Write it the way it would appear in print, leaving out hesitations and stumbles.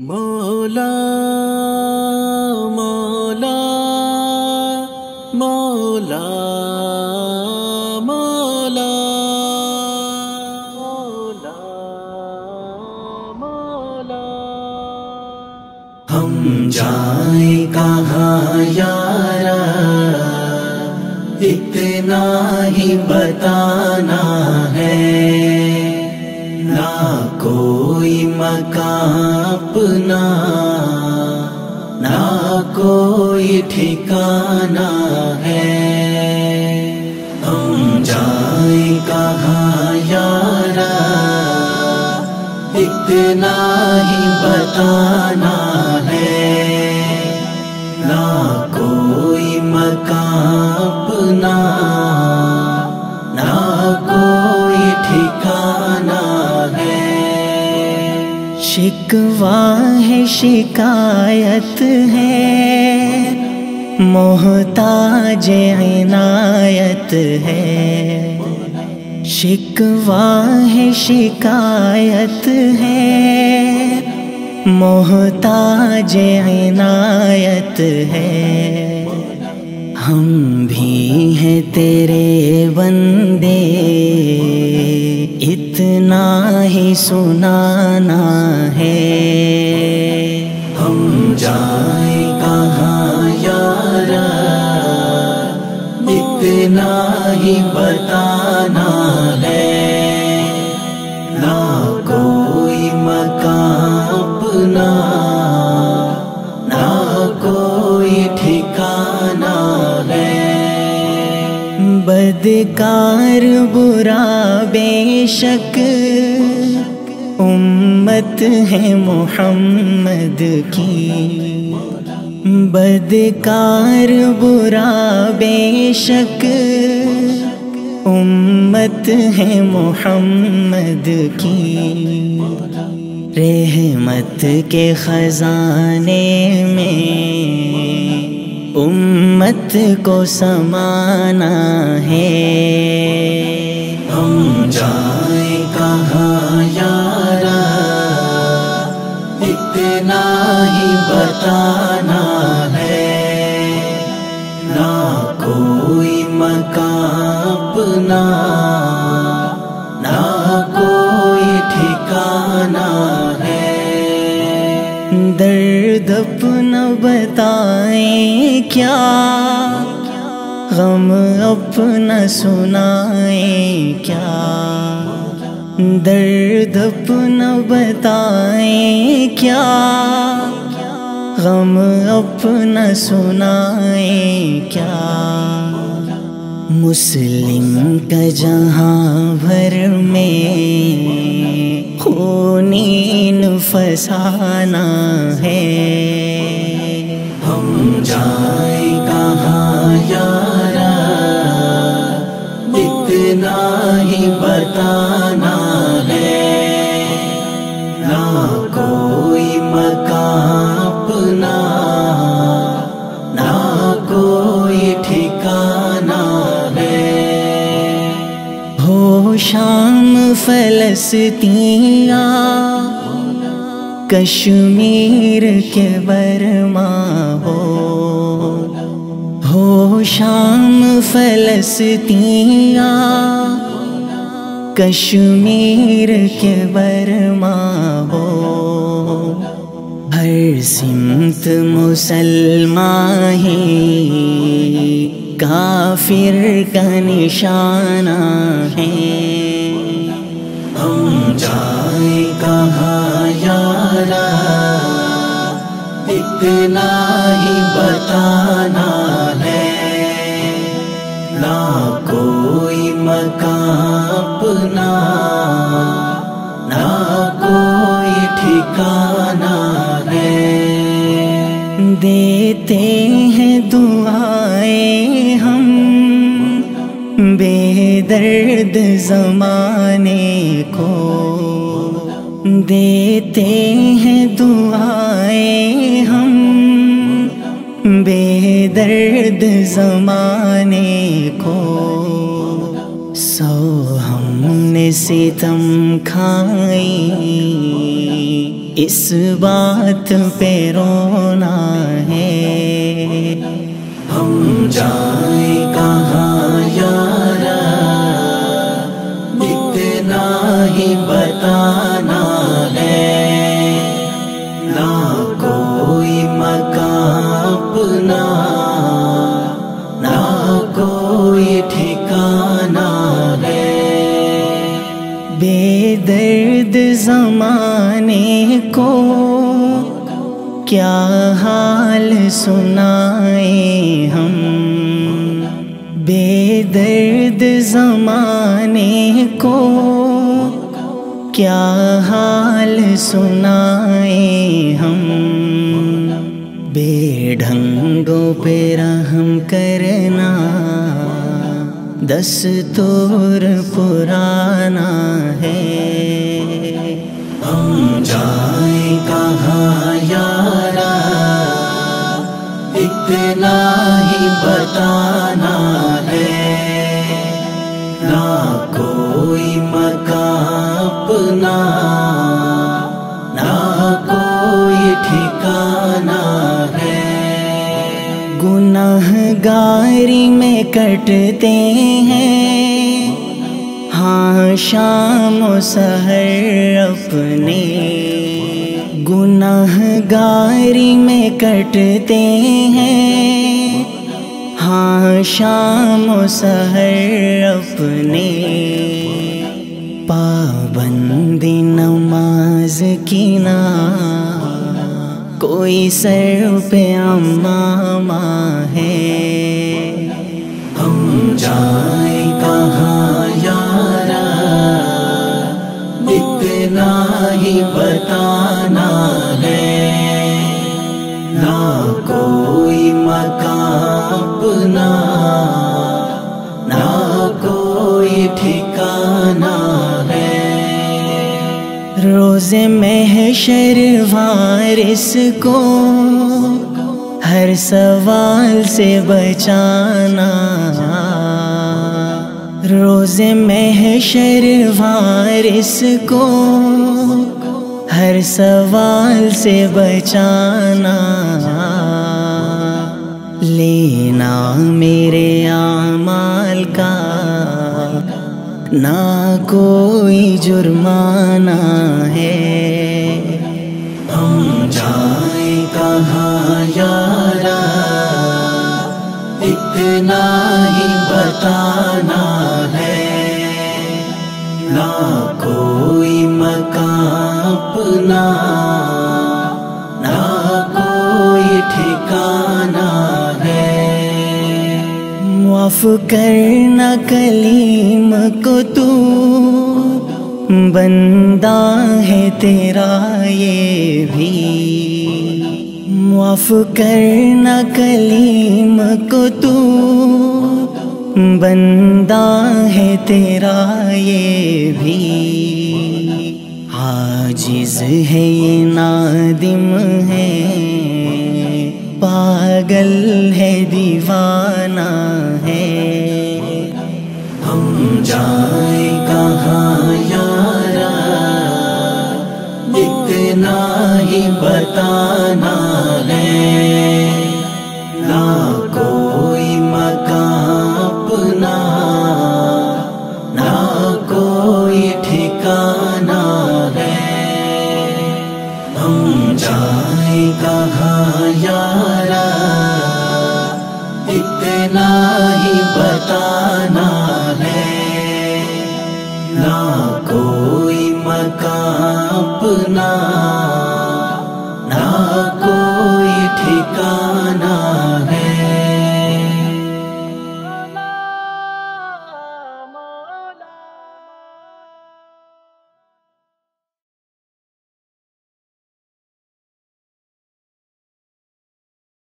مولا مولا مولا مولا مولا مولا ہم جائیں کہاں یارا اتنا ہی بتانا ہے، نہ کوئی مکان اپنا نہ کوئی ٹھکانا ہے، ہم جائیں کہاں یارا اتنا ہی بتانا ہے، نہ کوئی مکان اپنا نہ کوئی ٹھکانا ہے۔ شکوہ ہے شکایت ہے، محتاج عنایت ہے، شکوہ ہے شکایت ہے، محتاج عنایت ہے، ہم بھی ہیں تیرے بندے اتنا ہی سنانا ہے، ہم جائیں کہاں یارا اتنا ہی بتانا ہے، نہ کوئی مکان اپنا نہ کوئی ٹھکانا ہے۔ بدکار برا بے شک امت ہے محمد کی، بدکار برا بے شک امت ہے محمد کی، رحمت کے خزانے میں امت کو سمانا ہے، ہم جائیں کہاں یارا اتنا ہی بتانا ہے، نہ کوئی مکان اپنا نہ کوئی ٹھکانا ہے۔ درد اپنا بتائیں کیا، غم اپنا سنائیں کیا، درد اپنا بتائیں کیا، غم اپنا سنائیں کیا، مسلم کا جہاں بھر میں خونین فسانہ ہے، ہم جائیں کہاں یارا اتنا ہی بتانا ہے، نہ کوئی مکان اپنا نہ کوئی ٹھکانا ہے۔ ہو شام فلسطینیا کشمیر کے برما ہو شام فلسطینیا کشمیر کے برما ہو، ہر سمت مسلمان ہی کافر کا نشانہ ہے، ہم جائیں کہاں یارا اتنا ہی بتانا ہے، نہ کوئی مکان اپنا نہ کوئی ٹھکانا ہے۔ دیتے ہیں دعائیں ہم بے درد زمانے کو، دیتے ہیں دعائیں ہم بے درد زمانے کو، سو ہم نے ستم کھائیں اس بات پہ رونا ہے۔ ہم جائیں کہاں یارا اتنا ہی بتانا ہے، نہ کوئی مکان اپنا نہ کوئی ٹھکانا ہے۔ بے درد زمانے کو کیا حال سنائیں ہم، بے درد زمانے کو کیا حال سنائیں ہم۔ بے ڈھنگوں پہ رحم کرنا دستور پرانا ہے۔ ہم جائیں کہاں یارا اتنا ہی بتانا ہے، نہ کوئی مکان اپنا نہ کوئی ٹھکانا ہے۔ گناہ گاری میں کٹتے ہیں ہاں شام و سحر اپنے، گناہ گاری میں کٹتے ہیں ہاں شام و سحر اپنے۔ پابندی نماز کی نہ کوئی سر پہ امامہ ہے۔ ہم جائیں کہاں یارا اتنا ہی بتانا ہے، نہ کوئی مکان اپنا نہ کوئی ٹھکانا ہے۔ روز محشر وارث کو ہر سوال سے بچانا، روز محشر وارث کو ہر سوال سے بچانا۔ لینا میرے اعمال کا نہ کوئی جرمانہ ہے۔ ہم جائیں کہاں یارا اتنا ہی بتانا ہے، نہ کوئی مکان اپنا نہ کوئی ٹھکانا ہے۔ معاف کرنا کلیم کو تو بندہ ہے تیرا یہ بھی، معاف کرنا کلیم کو تو بندہ ہے تیرا یہ بھی۔ عاجز ہے یہ نادم ہے پاگل ہے دیوانہ ہے۔ ہم جائیں کہاں یارا اتنا ہی بتانا ہے، نہ کوئی مکان اپنا نہ کوئی ٹھکانا ہے۔ ہم جائیں کہاں یارا اتنا ہی بتانا ہے، نہ کوئی مکان اپنا نہ کوئی ٹھکانا